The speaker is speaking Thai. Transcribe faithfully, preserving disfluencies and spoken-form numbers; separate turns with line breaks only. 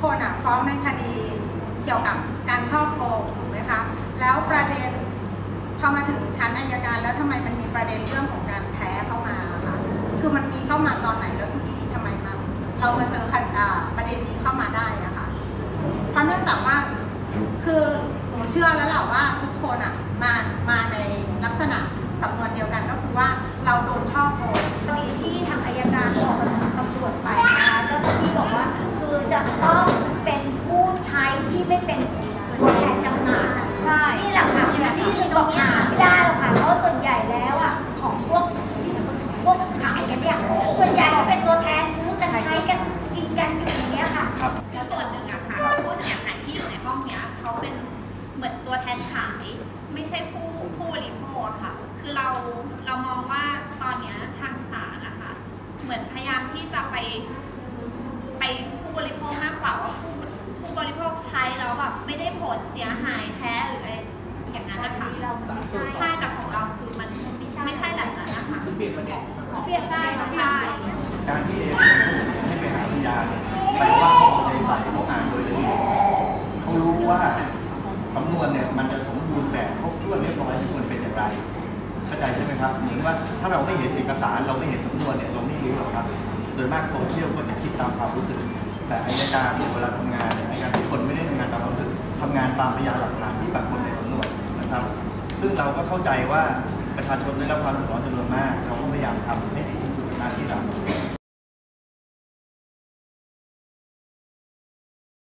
คนอ่ะฟ้องในคดีเกี่ยวกับการฉ้อโกงถูกไหมคะแล้วประเด็นพอมาถึงชั้นอัยการแล้วทำไมมันมีประเด็นเรื่องของการแพ้เข้ามาคะคือมันมีเข้ามาตอนไหนแล้วอยู่ดีๆทำไมมาเรามาเจอประเด็นนี้เข้ามาได้อะค่ะเพราะเนื่องจากว่าคือหนูเชื่อแล้วแหละว่าทุกคนอ่ะมามาในลักษณะสำนวนเดียวกันก็คือว่าเราโดนฉ้อโกง
คดีที่ทางอัยการบอกกับทางตำรวจไปนะคะเจ้าหน้าที่บอกว่าคือจะต้องเป็นผู้ใช้ที่ไม่เป็นตัวแทนจำหน่ายใช่นี่แหละค่ะที่คือบอกหาไม่ได้หรอกค่ะเพราะส่วนใหญ่แล้วอ่ะของพวกพวกขายกันเนี่ยส่วนใหญ่ก็เป็นตัวแทนซื้อกันใช้กันกินกันอยู่อย่างเงี้ยค่ะ
คือส่วนหนึ่งอะค่ะผู้เสียหายที่อยู่ในห้องเนี้ยเขาเป็นเหมือนตัวแทนขายไม่ใช่ผู้ผู้บริโภคค่ะคือเราเรามองว่าตอนนี้ทางศาลนะคะเหมือนพยายามที่จะไปไปผู้บริโภคมากกว่าว่าผู้ผู้บริโภคใช้แล้วแบบไม่ได้ผลเสียหายแท้หรืออะไรอย่างนั้นนะคะใช่แต่ของเราคือมันไม่ใช่แบบนั้นนะคะ
เปลี่ยนประเด็น
เปลี่ยนได้ใช่
การที่ให้ไปหาพยานแปลว่าเขาเอาใจใส่เขาอ่านโดยละเอียดเขารู้ว่าสำนวนเนี่ยมันจะสมบูรณ์แบบครบถ้วนเรียบร้อยที่ควรเป็นอย่างไรเข้าใจใช่ไหมครับเหมือนว่าถ้าเราไม่เห็นเอกสารเราไม่เห็นสำนวนเนี่ยเราไม่รู้หรอกครับโดยมากโซเชียลก็จะคิดตามความรู้สึกแต่อัยการเวลาทำงานเนี่ยอัยการทุกคนไม่ได้ทำงานตามความรู้สึกทำงานตามพยานหลักฐานที่ปรากฏในสำนวนนะครับซึ่งเราก็เข้าใจว่าประชาชนได้รับความเดือดร้อนจำนวนมากเราก็พยายามทำให้ดีที่สุดหน้าที่เรา